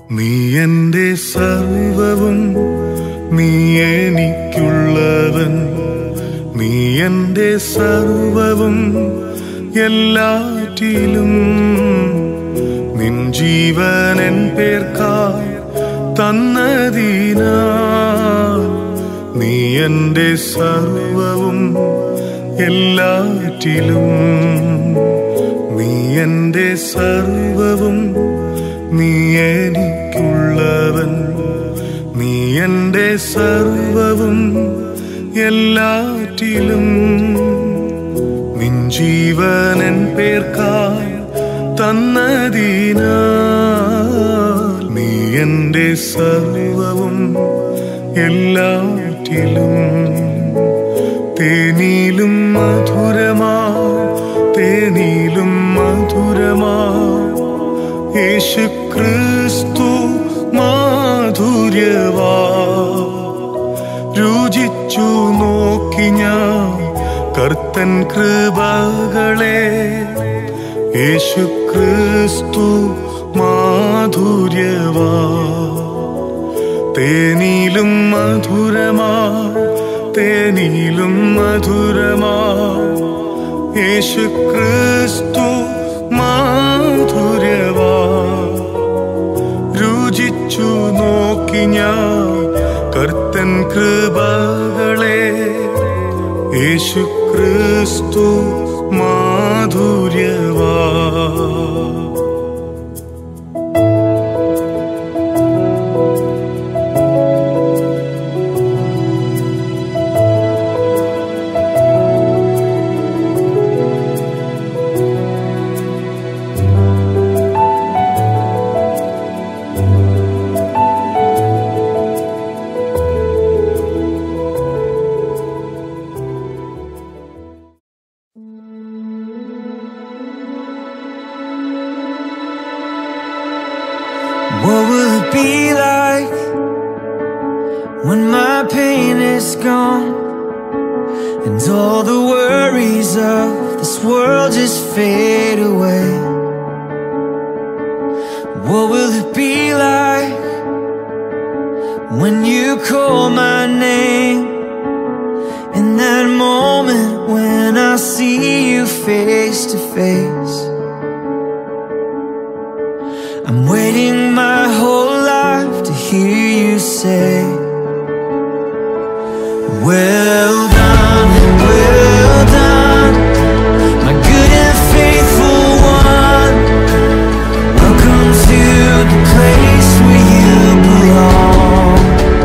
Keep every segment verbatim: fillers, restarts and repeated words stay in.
നീ എൻ്റെ സർവവും, നീ എനിക്കുള്ളവൻ. നീ എൻ്റെ സർവവും എല്ലാറ്റിലും. നിൻ ജീവൻ എൻ പേർക്കായി തന്നതിനാൽ നീ എൻ്റെ സർവവും എല്ലാറ്റിലും. നീ എൻ്റെ സർവവും, നീ എനിക്കുള്ളവൻ. നീ എൻ്റെ സർവവും എല്ലാറ്റിലും. നിൻ ജീവൻ എൻ പേർക്കായി തന്നതിനാൽ നീ എൻ്റെ സർവവും എല്ലാറ്റിലും. തേനിലും മധുരമാ, തേനിലും മധുരമാ യേശു ക്രിസ്തു മാധുര്യവാ. രുചിച്ചു നോക്കി ഞാൻ കർത്തൻ കൃപകളെ. യേശു ക്രിസ്തു മാധുര്യവാ. തേനിലും മധുരമാ, തേനിലും മധുരമാ യേശു ക്രിസ്തു മാധുര്യവാ. രുചിച്ചു നോക്കി ഞാൻ കർത്തൻ കൃപകളെ. യേശു ക്രിസ്തു മാധുര്യവാ. What will it be like when my pain is gone and all the worries of this world just fade away? What will it be like when you call my name? In that moment when I see you face to face, I'm waiting my whole life to hear you say, well done, well done, my good and faithful one. Welcome to the place where you belong.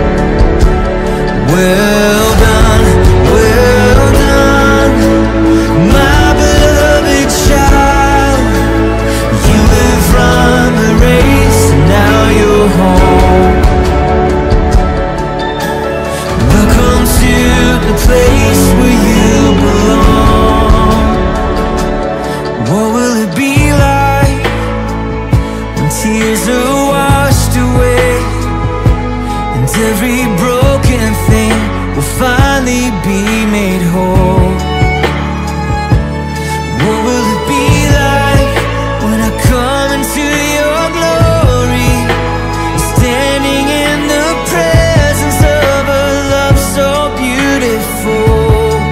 Well done, well done, my beloved child. You have run the race and now you're home. Welcome to the place where you belong. What will it be like when tears are washed away and every broken thing will finally be made whole? What will it be like when I come into your glory, standing in the presence of a love so beautiful?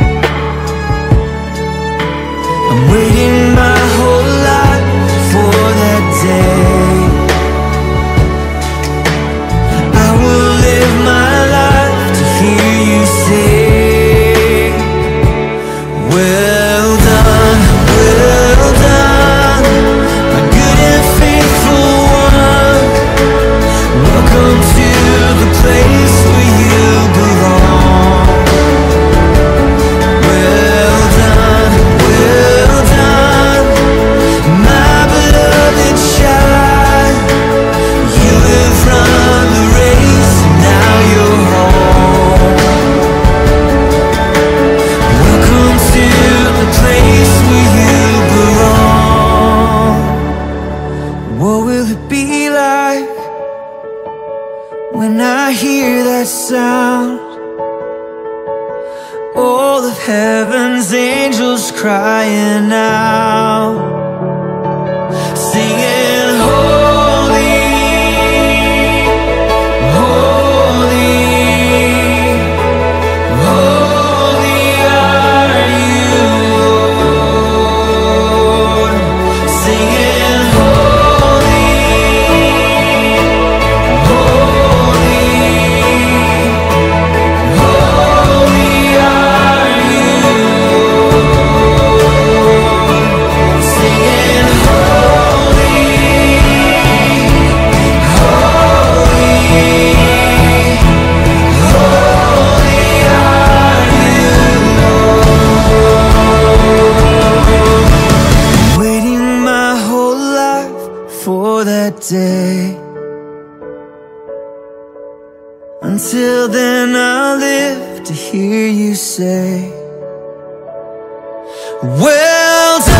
I'm waiting my whole life for that day. I will live my day. Until then I'll live to hear you say, well done.